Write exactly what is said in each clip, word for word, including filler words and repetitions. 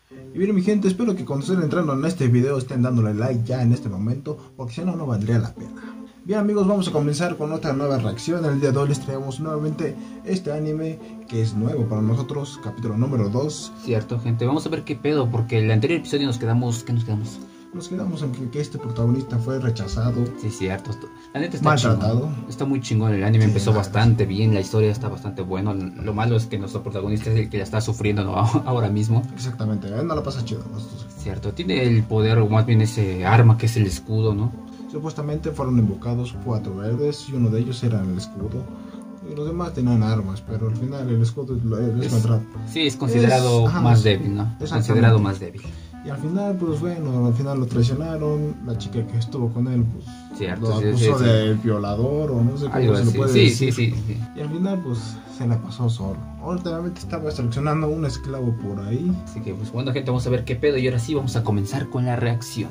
Y bien mi gente, espero que cuando estén entrando en este video estén dándole like ya en este momento, porque si no, no valdría la pena. Bien amigos, vamos a comenzar con otra nueva reacción. El día de hoy les traemos nuevamente este anime que es nuevo para nosotros, capítulo número dos. Cierto, gente, vamos a ver qué pedo, porque el anterior episodio nos quedamos, ¿qué nos quedamos? Nos quedamos en que, que este protagonista fue rechazado, Sí, cierto, la neta está maltratado. chingón, está muy chingón, el anime Sí, empezó la bastante verdad. bien, la historia está bastante buena, lo malo es que nuestro protagonista es el que la está sufriendo, ¿no? ahora mismo. Exactamente, a él no la pasa chido. Cierto, tiene el poder, o más bien ese arma que es el escudo, ¿no? Supuestamente fueron invocados cuatro héroes y uno de ellos era el escudo. Y los demás tenían armas, pero al final el escudo es, es contra... Sí, es considerado es, ajá, más débil, ¿no? Es considerado más débil. Y al final, pues bueno, al final lo traicionaron. La chica que estuvo con él, pues Cierto, lo sí, acusó sí, de sí. violador o no sé cómo Algo se le así. puede Sí, decir. sí, sí, sí. Y al final, pues se la pasó solo. Últimamente estaba seleccionando un esclavo por ahí. Así que, pues bueno, gente, vamos a ver qué pedo. Y ahora sí, vamos a comenzar con la reacción.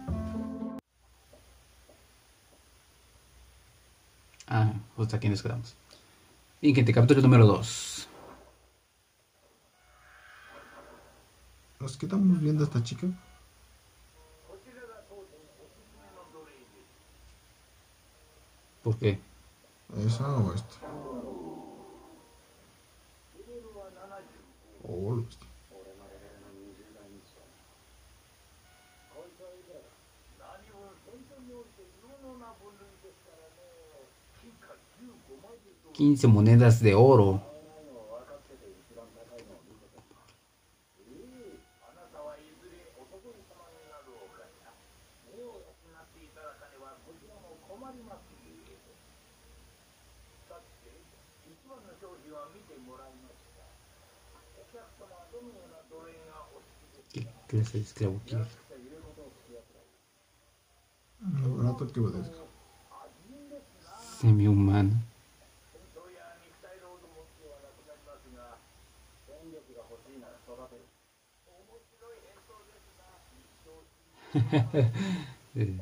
Ah, justo aquí nos quedamos. Y gente, capítulo número dos. Nos quedamos viendo a esta chica. ¿Por qué? ¿Esa o esta? Oh, lo bestia. quince monedas de oro. ¿Qué clase de esclavo quiere? Lo barato que va a decir. Semi-humano. eh.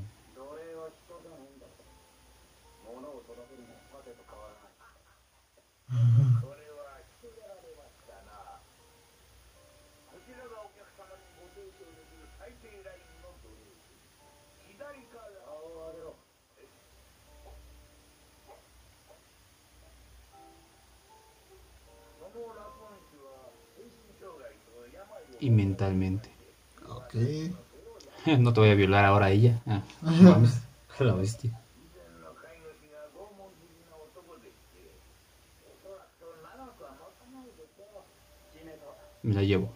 Y mentalmente. Ok. No te voy a violar ahora a ella. Ah, mames, la bestia. Me la llevo.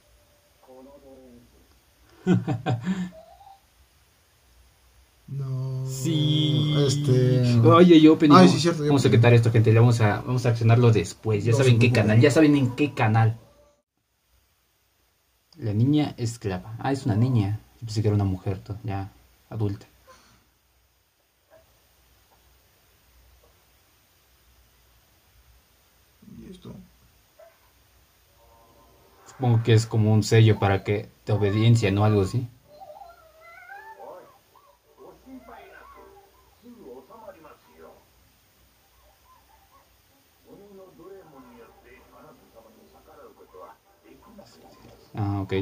No. Sí. Este. Oye, yo opening. Ay, sí, cierto. Vamos a quitar esto, gente. Le vamos a, vamos a accionarlo después. Ya No saben se en qué preocupen. canal. Ya saben en qué canal. La niña esclava. Ah, es una niña. Pensé que era una mujer, ya adulta. Y esto. Supongo que es como un sello para que te obediencia, ¿no? Algo así. Ah, ok.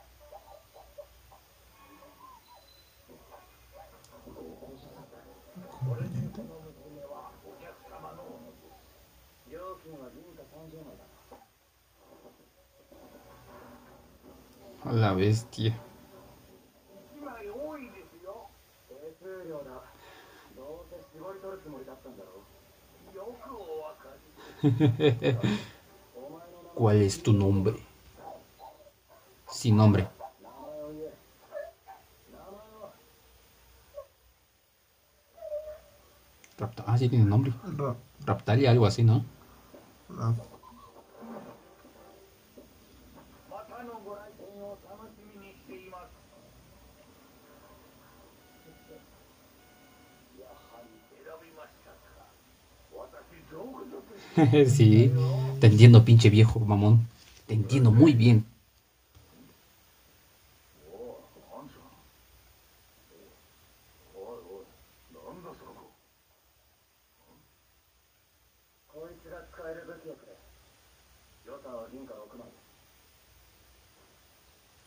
Conveniente. A la bestia. ¿Cuál es tu nombre? Sin nombre. Rapta ah, sí tiene nombre. Ra, Raptalia, algo así, ¿no? ra. Sí. Te entiendo, pinche viejo mamón. Te entiendo muy bien.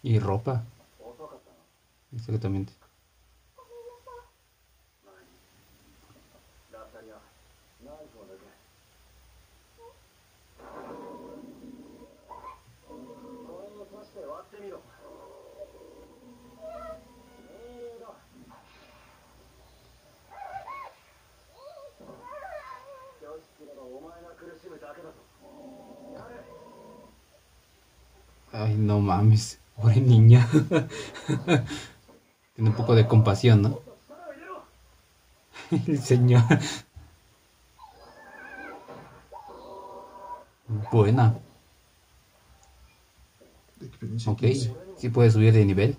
Y ropa, exactamente. Ay, no mames, pobre niña. Tiene un poco de compasión, ¿no? El señor. Buena. De experiencia Ok, quince. sí puede subir de nivel.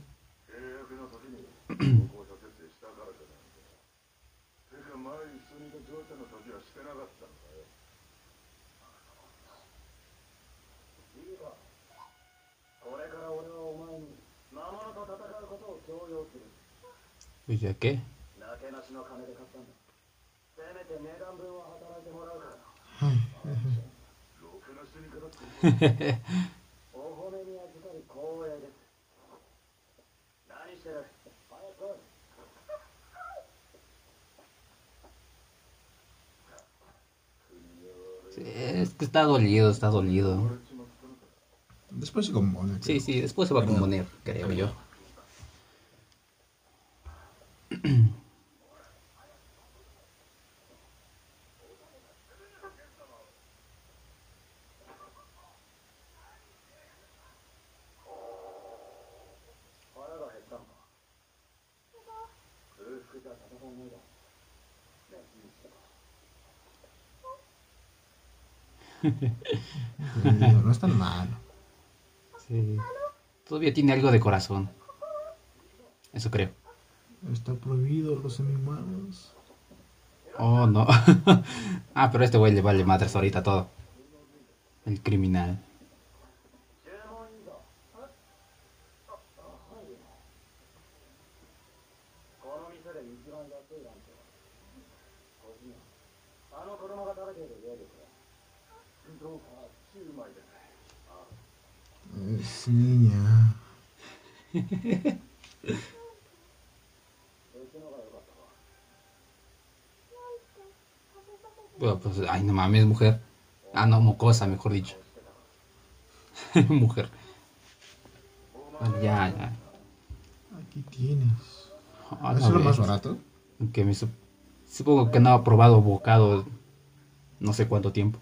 Pues ya que. Sí, es que está dolido, está dolido. Después se compone. Sí, sí, después se va a componer, creo yo. No es tan malo. Sí. Todavía tiene algo de corazón. Eso creo. Está prohibido los animales. Oh, no. Ah, pero a este güey le vale madres ahorita todo. El criminal. Es niña. Bueno, pues, ay, no mames, mujer. Ah, no, mocosa, mejor dicho. Mujer. Bueno, ya, ya. Aquí tienes. A ¿Eso la es lo más bestia. barato? Que me sup- Supongo que no ha probado bocado no sé cuánto tiempo.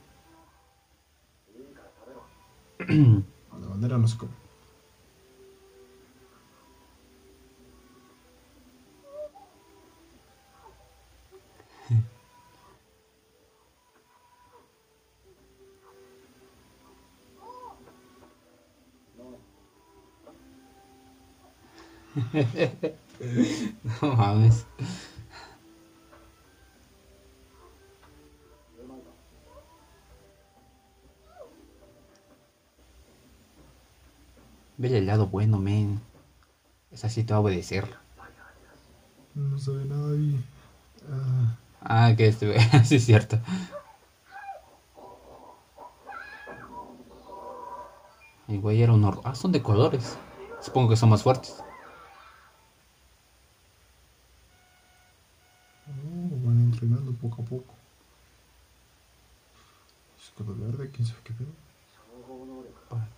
La bandera no se come. No mames. Ve el lado bueno, men. Esa sí te va a obedecer. No sabe nada ahí. Ah, Ah, que este güey. Sí, es cierto. El güey era un horror. Ah, son de colores. Supongo que son más fuertes. oh, van entrenando poco a poco. Escudo verde, quién sabe qué pedo. Pa-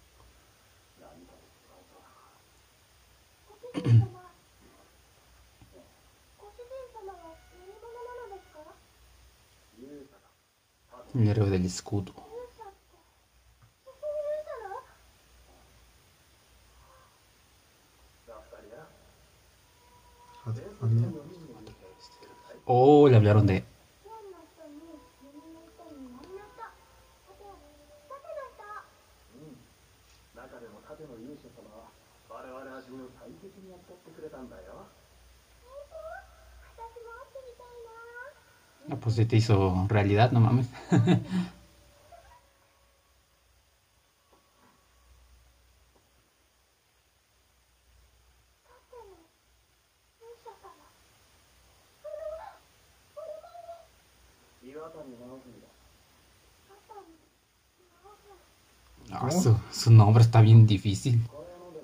El héroe del escudo. Fatfalia. Oh, le hablaron de. Ah, pues se te hizo realidad, no mames. Ah, ¿Cómo? su, su nombre está bien difícil.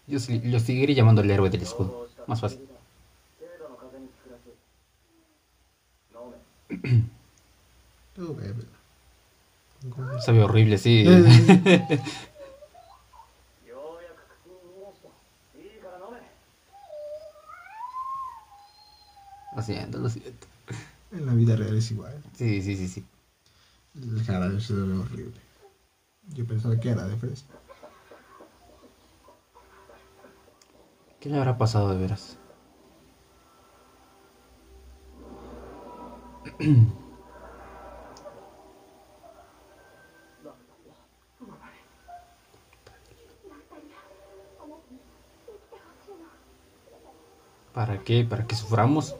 Yo, sí- yo seguiré llamando el héroe del escudo. Más fácil. Tú bebe. Se ve horrible, sí. Eh, Lo siento, lo siento. En la vida real es igual. Sí, sí, sí, sí. El jarabe se ve horrible. Yo pensaba que era de fresa. ¿Qué le habrá pasado de veras? ¿Para qué? ¿Para que suframos?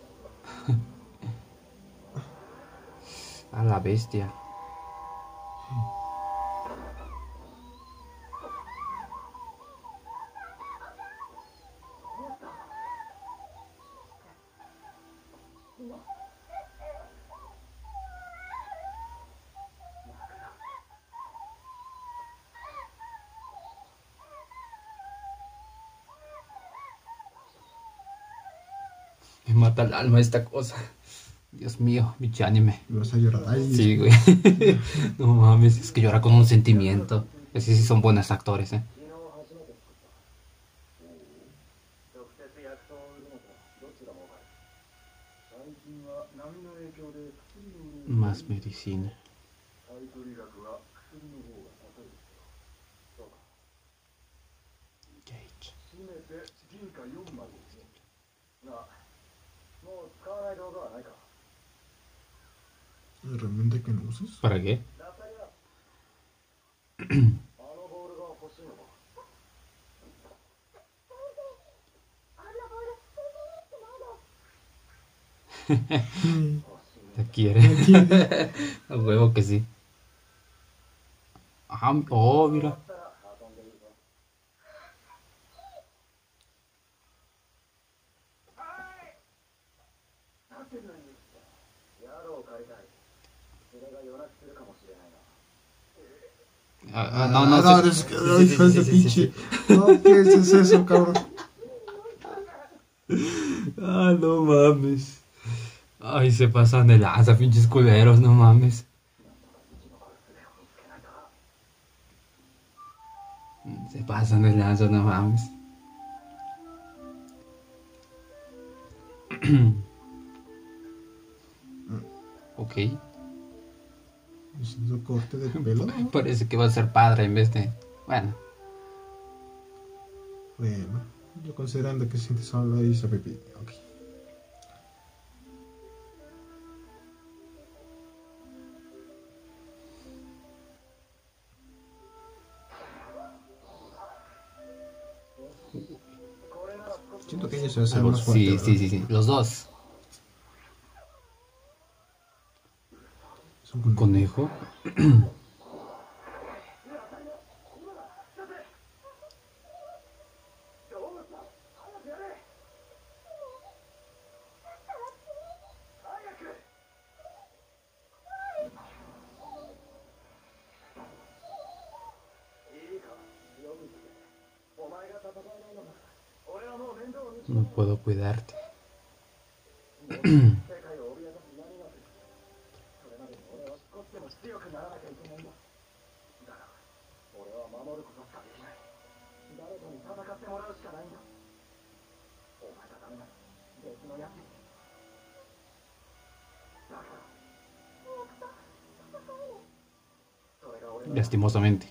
A la bestia. Me mata el alma esta cosa. Dios mío, bicho anime. Me vas a llorar. Ay, Sí, güey. No mames, es que llora con un sentimiento. Es que sí son buenos actores, eh. Más medicina. Gage. ¿realmente que no usas? ¿Para qué? ¿Te quiere? A huevo que sí. Ah, oh, mira. Ah, ah, no, no, Ah, sí. es que- Sí, ay, sí, hijo sí, de sí, sí, pinche. sí. No, ¿qué es eso, cabrón? Ah, no mames. Ay, se pasan de lanza, pinches culeros, no mames. Se pasan de lanza, no mames. Ok. ¿Es un corte de pelo? Parece que va a ser padre en vez de... Bueno. Bueno, yo considerando que siente solo y se pipí. Ok. Siento que ella se va a hacer más fuerte, Sí, ¿verdad? sí, sí, sí. Los dos. Es un Un conejo. conejo. No puedo cuidarte. Lastimosamente.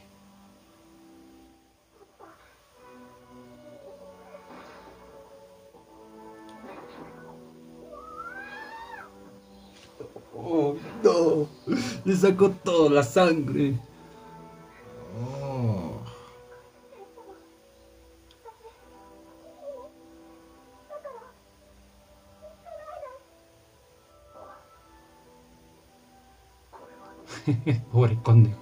Oh, no. Le sacó toda la sangre. Oh. Pobre conejo.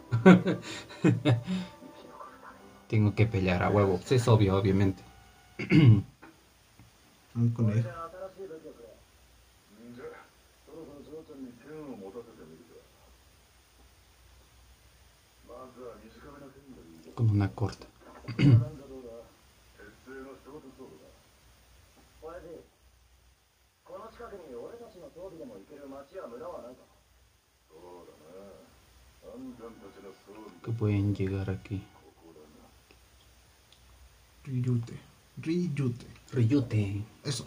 Tengo que pelear a huevo. Es obvio, obviamente. Un conejo. Con una corta. Que pueden llegar aquí. Ryute. Ryute. Ryute. Eso.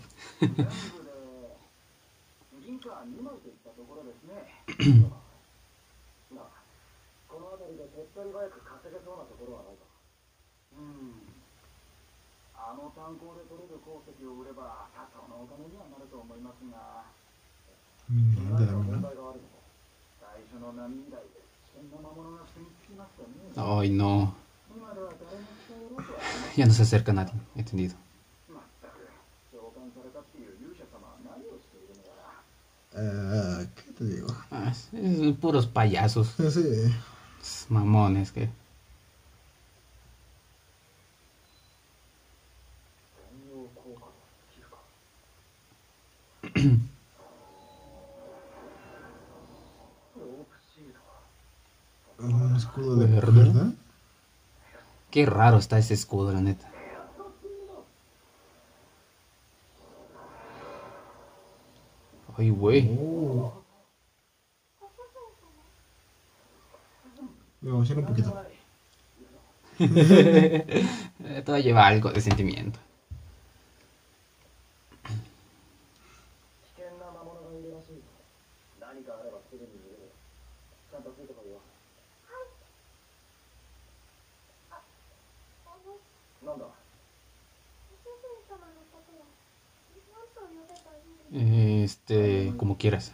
Mineral de la mina. Ay, no. Ya no se acerca nadie, he entendido. Uh, ¿Qué te digo? Ah, es, es puros payasos. Sí. Mamones que. Un escudo de ¿Verdad? ¿verdad? Qué raro está ese escudo, la neta. Ay, güey. Oh. Me emociona un poquito. Todo lleva algo de sentimiento. Este, como quieras.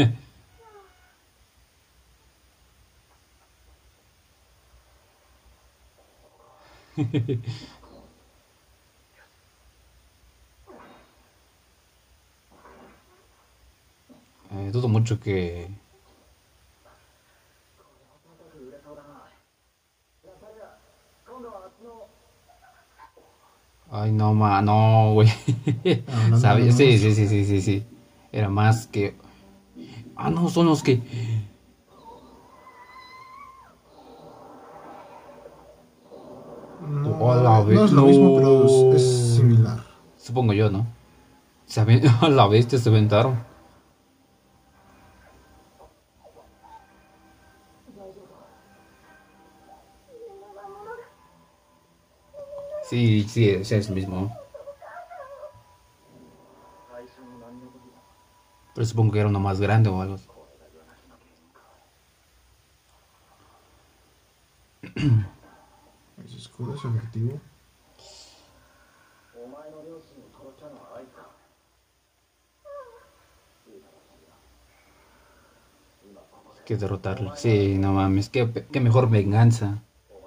Eh, dudo mucho que... Ay, no, ma, no, güey. Hablando ¿Sabes? de Sí, más. sí, sí, sí, sí, sí. Era más que... Ah, no, son los que... No, Hola, no es lo no. mismo, pero es, es similar. Supongo yo, ¿no? Se aven- A la bestia se aventaron. Sí, sí, es el mismo. Pero supongo que era uno más grande o algo así. Ese escudo es efectivo. Que derrotarlo. Sí, no mames. Qué, qué mejor venganza.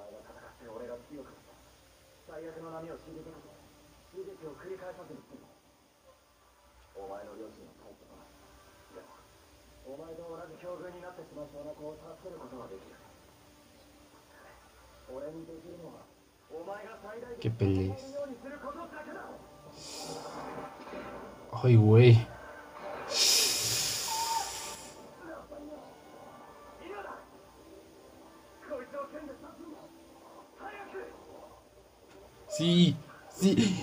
Qué peleas. Ay, güey. Sí, sí.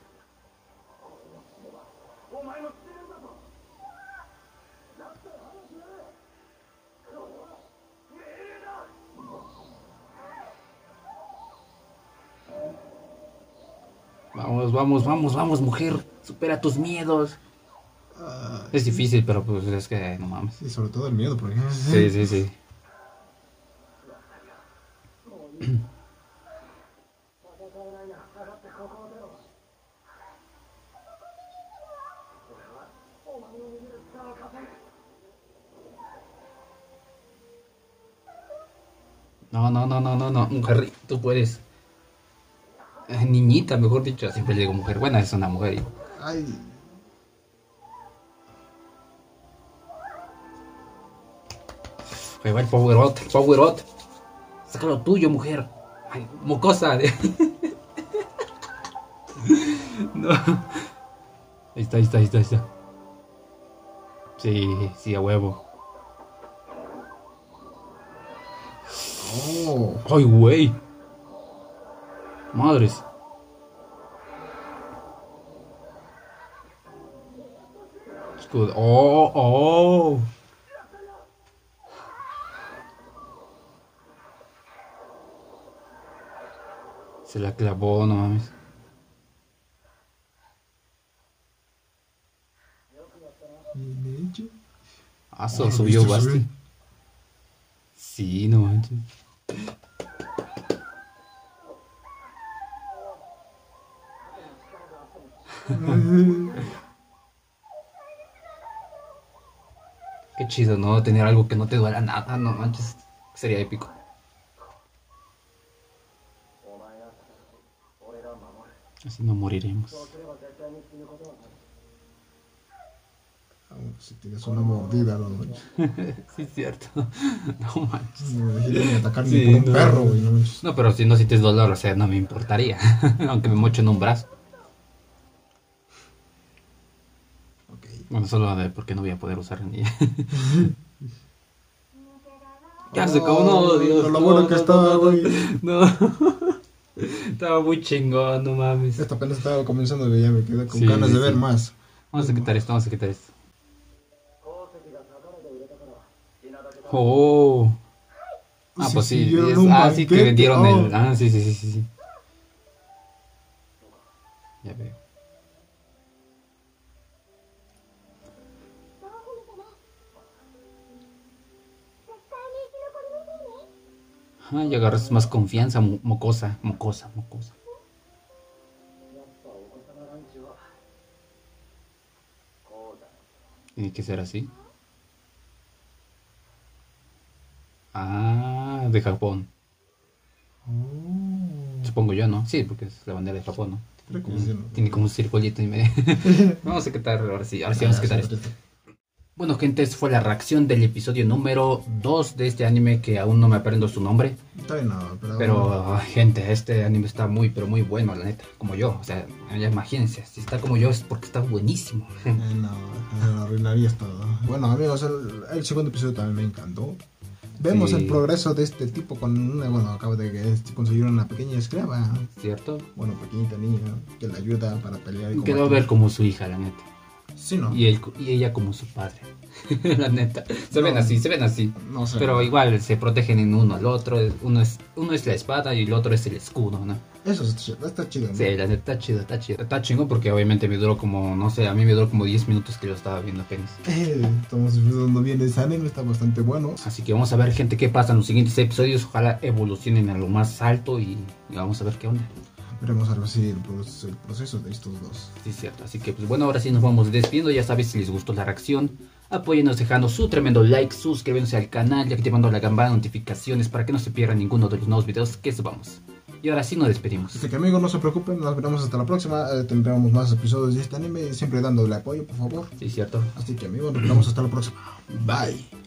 Vamos, vamos, vamos, vamos, mujer. Supera tus miedos. Ah, Es difícil, pero pues es que no mames. y sobre todo el miedo, porque Sí, sí, sí. No, no, no, no, no, no. Mujer, tú puedes. Eh, niñita, mejor dicho. Siempre le digo mujer. Bueno, es una mujer. y- Ay, Ahí va el power out, power out. Saca lo tuyo, mujer. Ay, mocosa. No. Ahí está, ahí está, ahí está, ahí está. Sí, sí, a huevo. oh, Ay, güey. Madres. Escudo. Oh, oh. Se la clavó, no mames. Bien hecho. Ah, so, Oh, subió ¿viste, Basti. sube? Sí, no manches. Qué chido, ¿no? Tener algo que no te duela nada, no manches. Sería épico. Así no moriremos. Si tienes una mordida, no manches. Sí, es cierto. No manches. Me imagino atacarme Sí, por un no. perro, güey, no manches. No, pero si no sientes dolor, o sea, no me importaría. Aunque me mochen un brazo. Ok. Bueno, solo de porque no voy a poder usar ni. Ya se acabó, Oh, no, Dios. con lo no, bueno no, que no, estaba, no, güey. No. Estaba muy chingón, no mames. Esta apenas estaba comenzando y ya me quedé con Sí, ganas de sí. ver más. Vamos a quitar esto, vamos a quitar esto. Oh. Ah, Sí, pues sí. siguieron es- un ah, sí, que banquete. vendieron Oh. el. Ah, sí, sí, sí, sí, sí. Ya veo. Ah, y agarras más confianza, mo- mocosa, mocosa, mocosa. Tiene que ser así. Ah, de Japón. Oh. Supongo yo, ¿no? Sí, porque es la bandera de Japón, ¿no? Creo que Como- sí, ¿no? Tiene como un circulito y medio. Vamos a quitar, ahora sí, ahora sí vamos a quitar esto. Bueno, gente, esta fue la reacción del episodio número dos de este anime que aún no me aprendo su nombre. Está bien, no, pero... Pero, ay, gente, este anime está muy, pero muy bueno, la neta. Como yo, o sea, ya imagínense, si está como yo es porque está buenísimo. Eh, no, eh, arruinarías todo. Bueno, amigos, el, el segundo episodio también me encantó. Vemos Sí. el progreso de este tipo con una, bueno, acaba de que conseguir una pequeña esclava, ¿Cierto? bueno, pequeñita niña, que le ayuda para pelear y Quedó a combatir. ver como su hija, la neta. Sí, ¿no? Y, él, y ella como su padre. La neta. Se ven No. así, se ven así. No sé. Pero igual se protegen en uno al otro. Uno es, uno es la espada y el otro es el escudo, ¿no? Eso está chido, está chido, ¿no? Sí, la neta está chido, está chido. Está chingón porque obviamente me duró como, no sé, a mí me duró como diez minutos que lo estaba viendo apenas. Eh, estamos disfrutando bien ese anime, está bastante bueno. Así que vamos a ver, gente, qué pasa en los siguientes episodios. Ojalá evolucionen a lo más alto y, y vamos a ver qué onda. Veremos algo así el, proceso- el proceso de estos dos. Sí, es cierto. Así que, pues bueno, ahora sí nos vamos despidiendo. Ya sabes, si les gustó la reacción, apóyennos dejando su tremendo like, suscríbanse al canal y activando la campana de notificaciones para que no se pierdan ninguno de los nuevos videos que subamos. Y ahora sí nos despedimos. Así que amigos, no se preocupen, nos veremos hasta la próxima. Eh, tendremos más episodios de este anime, siempre dándole apoyo, por favor. Sí, es cierto. Así que amigos, nos vemos hasta la próxima. Bye.